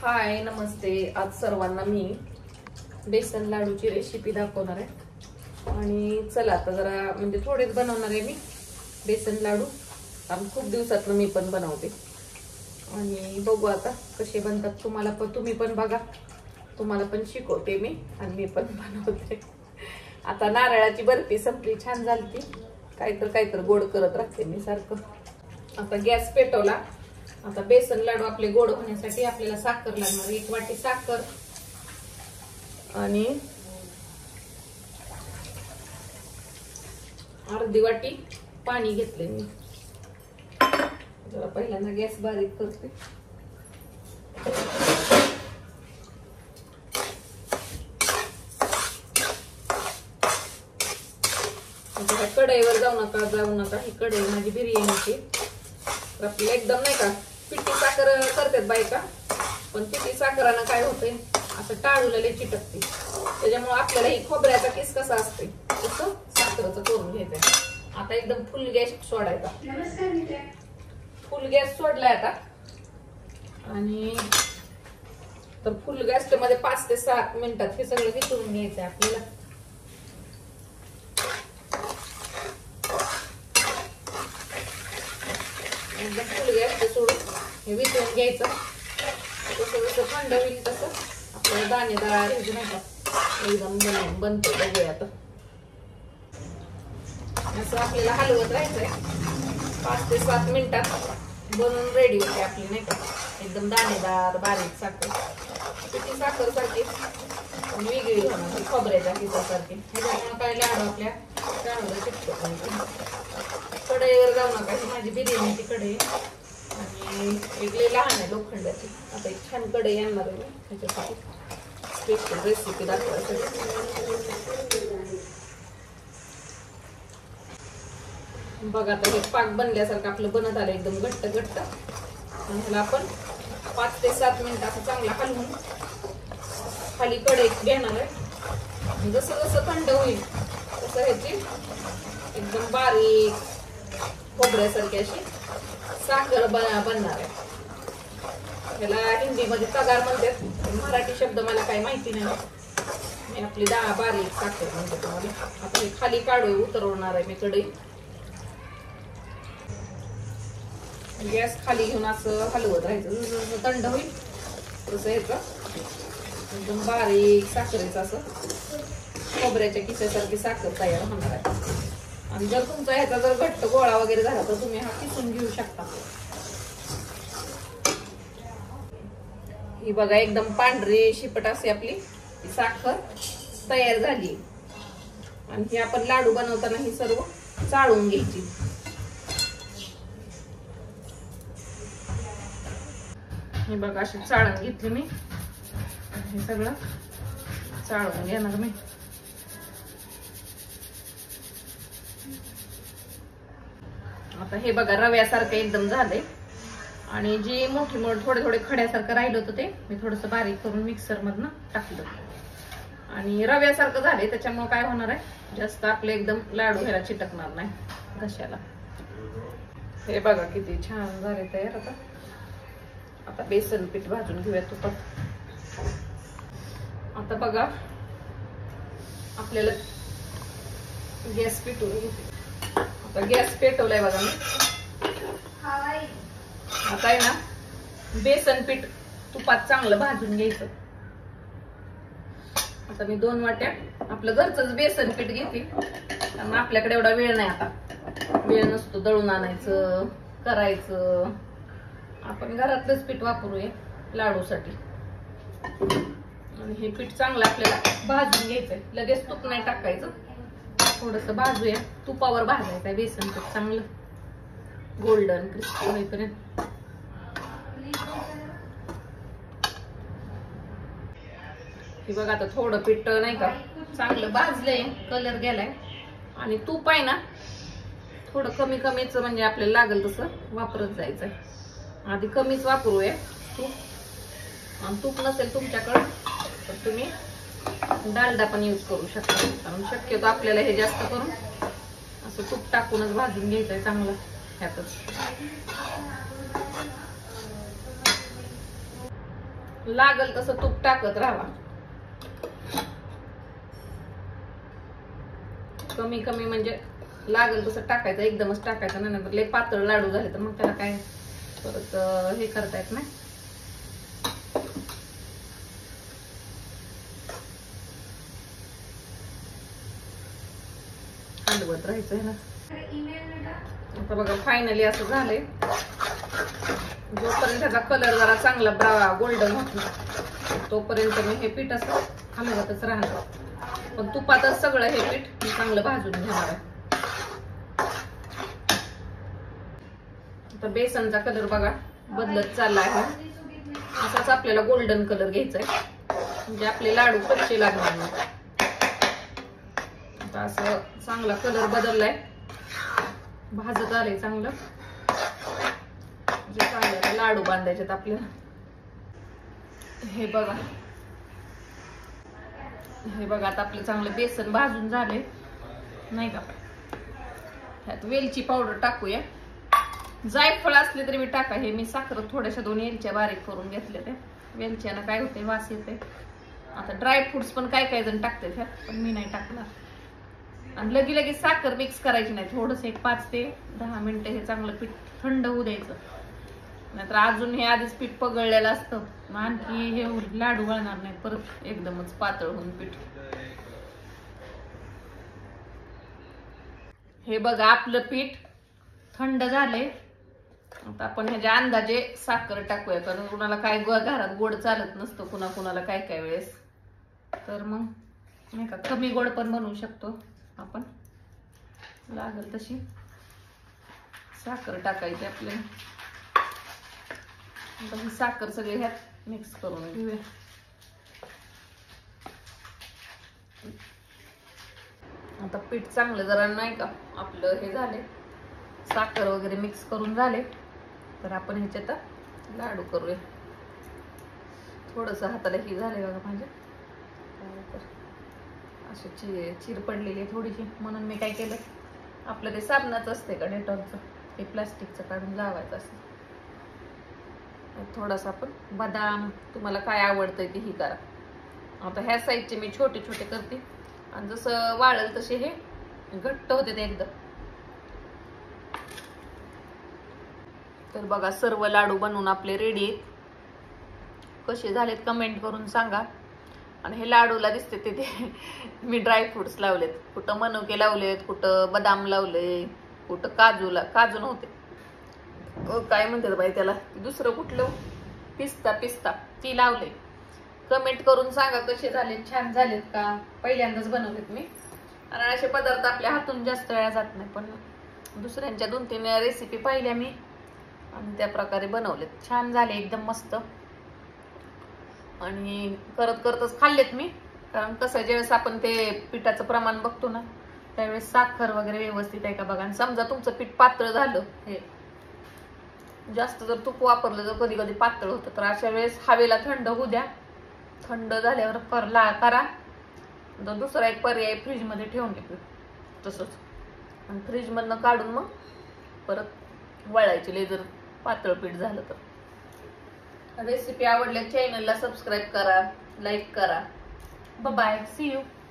हाय नमस्ते। आज सर्वांना मी बेसन लाडूची रेसिपी दाखवणार आहे आणि चला आता जरा म्हणजे थोडेच बनवणार आहे मी बेसन लाडू, कारण खूप दिवसातून मी पण बनवते आणि बघू आता कसे बनतात। तुम्ही पण बघा, तुम्हाला पण शिकवते मी आणि मी पण बनवते। आता नारळाची बर्फी संपली, छान झाली ती, काहीतर गोड करत राहते मी सारखं। आता गॅस पेटवला। आता बेसन लाडू आपले गोड होण्यासाठी आपल्याला साखर लागणार, 1 वाटी साखर आणि अर्धी वाटी पाणी घेतले मी। जरा पहिल्यांदा गॅस बारीक करते। कढईवर जाऊ नका, ही कढई माझी बिर्याणीची। आपल्याला एकदम नाही का पिठी साखर करतात बायका, पण पिठी साखरानं काय होतंय असं टाळूला चिटकते, त्याच्यामुळे आपल्याला ही खोबऱ्याचा किस कसा असते तसं साखरेचं करून घ्यायचं। आता एकदम फुल गॅस सोडायचा, फुल गॅस सोडलाय आता। आणि तर फुल गॅस मध्ये 5 ते 7 मिनिटात हे सगळं वितळून घ्यायचंय आपल्याला। एकदम फुल गॅस सोडून हे वितळून घ्यायचं। जसं जसं थंड होईल तसं आपल्याला दाणेदार हे नाही का एकदम बनतं। बघूया आता असं आपल्याला हलवत राहायचंय। 5 ते 7 मिनिटात बनवून रेडी होते आपली नाही का एकदम दाणेदार बारीक साखर। पिठी साखर सारखी वेगळी होणार, खोबऱ्याच्या किसासारखी। ह्याच्यामुळे काय लाडू आपल्या टाळूला चिटकत। कढईवर जाऊ नका, ही माझी बिर्याणीची कढई आणि वेगळी लहान आहे लोखंडाची। आता एक छान कढई आणणार आहे मी त्याच्यासाठी, स्पेशल रेसिपी दाखवायसाठी। बघा आता हे पाक बनल्यासारखं आपलं बनत आलं, एकदम घट्ट घट्ट। आणि ह्याला आपण 5 ते 7 मिनिट असं चांगला हलवून खाली कढईत घेणार आहे। जसं जसं थंड होईल तसं ह्याची एकदम बारीक खोबऱ्यासारखी अशी साखर बनणार आहे। ह्याला हिंदीमध्ये तगार म्हणतात, मराठी शब्द मला काही माहिती नाही। मी आपली बारीक साखर म्हणते तुम्हाला। आता हे खाली काढू उतरवणार आहे मी कढई। गॅस खाली घेऊन असं हलवत राहायचं, जसं जसं थंड होईल तसं ह्याचं एकदम बारीक साखरेचं असं खोबऱ्याच्या किस्यासारखी साखर तयार होणार आहे। आणि जर तुमचा ह्याचा जर घट्ट गोळा वगैरे झाला तर तुम्ही हा किसून घेऊ शकता। ही बघा एकदम पांढरी शिपट अशी आपली साखर तयार झाली। आणि ही आपण लाडू बनवताना ही सर्व चाळून घ्यायची। हे बघा अशी चाळून घेतली मी, हे सगळं चाळून घेणार मी। आता हे बघा रव्यासारखं एकदम झालंय आणि जी मोठी थोडे खड्यासारखं राहिलं होतं ते मी थोडस बारीक करून मिक्सर मधनं टाकलं आणि रव्यासारखं झालंय। त्याच्यामुळे काय होणार आहे, जास्त आपले एकदम लाडू ह्याला चिटकणार नाही घशाला। हे बघा किती छान झाले तयार। आता बेसन पीठ भाजून घेऊया तुपात। आता बघा आपल्याला गॅस पेटवून घेते। आता गॅस पेटवलाय बघा मी। आता आहे ना बेसन पीठ तुपात चांगलं भाजून घ्यायचं। आता मी 2 वाट्या आपलं घरचंच बेसन पीठ घेते, कारण आपल्याकडे एवढा वेळ नाही, आता वेळ नसतो दळून आणायचं करायचं। आपण घरातलंच पीठ वापरूया लाडूसाठी। आणि हे पीठ चांगलं आपल्याला भाजून घ्यायचंय, लगेच तूप नाही टाकायचं, थोडस भाजूया। तुपावर भाजायचंय बेसन पीठ चांगलं गोल्डन क्रिस्पी होईपर्यंत। हे बघा आता थोडं पीठ नाही का चांगलं भाजलंय, कलर गेलाय। आणि तूप आहे ना थोडं कमीच म्हणजे आपल्याला लागेल तसं वापरत जायचंय। आधी कमीच वापरूया तूप, आणि तूप नसेल तुमच्याकडे तर तुम्ही डालडा पण यूज करू शकता। कारण शक्यतो आपल्याला हे जास्त करून असं तूप टाकूनच भाजून घ्यायचंय चांगलं ह्यातच। लागल तसं तूप टाकत राहावा. कमी कमी म्हणजे लागल तसं टाकायचं, एकदमच टाकायचं नाही, नंतर लय पातळ लाडू झाले तर मग त्याला काय परत हे करता येत नाही. हलवत राहायचं आहे ना. आता बघा फायनली असं झालंय. जोपर्यंत त्याचा कलर जरा चांगला गोल्डन होत नाही तोपर्यंत मी हे पीठ असं हलवतच राहणार. पण तुपातच सगळं हे पीठ मी चांगलं भाजून घेणार आहे. आता बेसनचा कलर बघा बदलत चालला आहे. असाच आपल्याला गोल्डन कलर घ्यायचा आहे म्हणजे आपले लाडू कच्चे लागणार नाही. आता असं चांगला कलर बदललाय, भाजत आलंय चांगलं. जे चांगलं लाडू बांधायचे आपल्याला. हे बघा आता आपलं चांगलं बेसन भाजून झाले नाही का. ह्यात वेलची पावडर टाकूया. जायफळ असले तरी मी टाका. हे मी साखर थोड्याशा 2 वेलच्या बारीक करून घेतल्या. त्या वेलच्यानं काय होते, वास येते. आता ड्रायफ्रुट्स पण काय जण टाकतात ह्यात, पण मी नाही टाकणार. आणि लगेच साखर मिक्स करायची नाही. थोडंसं एक 5 ते 10 मिनिटं हे चांगलं पीठ थंड होऊ द्यायचं. नाहीतर अजून हे आधीच पीठ पगळलेलं असतं, मग आणखी हे लाडू वळणार नाही, परत एकदमच पातळ होऊन पीठ. हे बघा आपलं पीठ थंड झाले. आता आपण ह्याच्या अंदाजे साखर टाकूया, कारण कुणाला काय घरात गोड चालत नसतं, कुणाला काय वेळेस. तर मग नाही का कमी गोड पण बनवू शकतो आपण. लागल तशी साखर टाकायची आपल्याला. ही साखर सगळे ह्यात मिक्स करून घेऊया. आता पीठ चांगलं जरा नाही का आपलं हे झाले, साखर वगैरे मिक्स करून झाले, तर आपण ह्याच्यात लाडू करूया. थोडस हाताला ही झाले बघा माझ्या, अशी चीर पडलेली थोडीशी, म्हणून मी काय केलं, आपलं ते साबणाचं असते का डेटॉलचं, ते प्लास्टिकचं काढून लावायचं असतं. थोडासा आपण बदाम, तुम्हाला काय आवडतंय ते ही करा. आता ह्या साईजचे मी छोटे छोटे करते, आणि जसं वाळेल तसे हे घट्ट होते ते एकदम. तर बघा सर्व लाडू बनवून आपले रेडी आहेत. कसे झालेत कमेंट करून सांगा. आणि हे लाडूला दिसते ते मी ड्रायफ्रुट्स लावलेत, कुठं मनुके लावलेत, कुठं बदाम लावले, कुठं काजू नव्हते, काय म्हणतात बाई त्याला, दुसरं कुठलं पिस्ता ती लावले. कमेंट करून सांगा कसे झाले, छान झालेत का, पहिल्यांदाच बनवलेत मी. आणि असे पदार्थ आपल्या हातून जास्त वेळा जात नाही, पण दुसऱ्यांच्या 2-3 रेसिपी पाहिल्या मी आणि त्या प्रकारे बनवलेत. छान झाले एकदम मस्त. आणि करतच खाल्लेत मी, कारण कसं ज्यावेळेस आपण ते पिठाचं प्रमाण बघतो ना, त्यावेळेस साखर वगैरे व्यवस्थित आहे का बघा. आणि समजा तुमचं पीठ पातळ झालं, हे जास्त जर तूप वापरलं तर कधी कधी पातळ होतं, तर अशा वेळेस हवेला थंड होऊ द्या. थंड झाल्यावर करा. दुसरा एक पर्याय फ्रीज मध्ये ठेवून घे तसंच, आणि फ्रीज मधनं काढून मग परत वळायचे लय जर पातळ पीठ झालं तर. रेसिपी आवडल्या चॅनलला सबस्क्राईब करा, लाईक करा. Bye, see you.